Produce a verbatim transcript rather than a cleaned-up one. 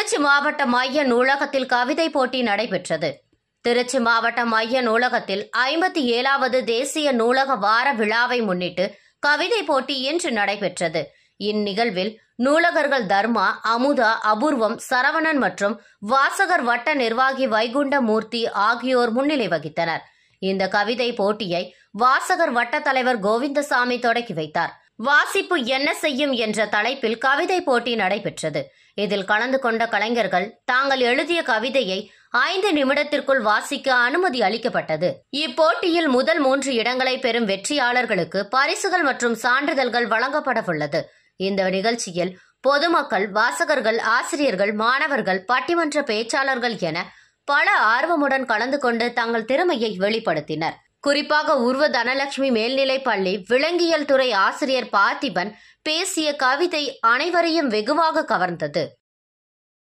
திருச்சி மாவட்ட மைய நூலகத்தில் கவிதை போட்டி நடைபெற்றது. திருச்சி மாவட்ட மைய நூலகத்தில் ஐம்பத்தி ஏழாவது தேசிய நூலக வார விழாவை முன்னிட்டு கவிதை போட்டி இன்று நடைபெற்றது. இந்நிகழ்வில் நூலகர்கள் தர்மா, அமுதா, அபூர்வம், சரவணன் மற்றும் வாசகர் வட்ட நிர்வாகி வைகுண்ட மூர்த்தி ஆகியோர் முன்னிலை வகித்தனர். இந்த கவிதை போட்டியை வாசகர் வட்ட தலைவர் கோவிந்தசாமி தொடக்கி வைத்தார். வாசிப்பு என்ன செய்யும் என்ற தலைப்பில் கவிதை போட்டி நடைபெற்றது. இதில் கலந்து கொண்ட கலைஞர்கள் தாங்கள் எழுதிய கவிதையை ஐந்து நிமிடத்திற்குள் வாசிக்க அனுமதி அளிக்கப்பட்டது. இப்போட்டியில் முதல் மூன்று இடங்களை பெறும் வெற்றியாளர்களுக்கு பரிசுகள் மற்றும் சான்றிதழ்கள் வழங்கப்படவுள்ளது. இந்த நிகழ்ச்சியில் பொதுமக்கள், வாசகர்கள், ஆசிரியர்கள், மாணவர்கள், பட்டிமன்ற பேச்சாளர்கள் என பல ஆர்வமுடன் கலந்து கொண்டு தங்கள் திறமையை வெளிப்படுத்தினர். குறிப்பாக உருவ தனலட்சுமி மேல்நிலைப் பள்ளி விலங்கியல் துறை ஆசிரியர் பார்த்திபன் பேசிய கவிதை அனைவரையும் வெகுவாக கவர்ந்தது.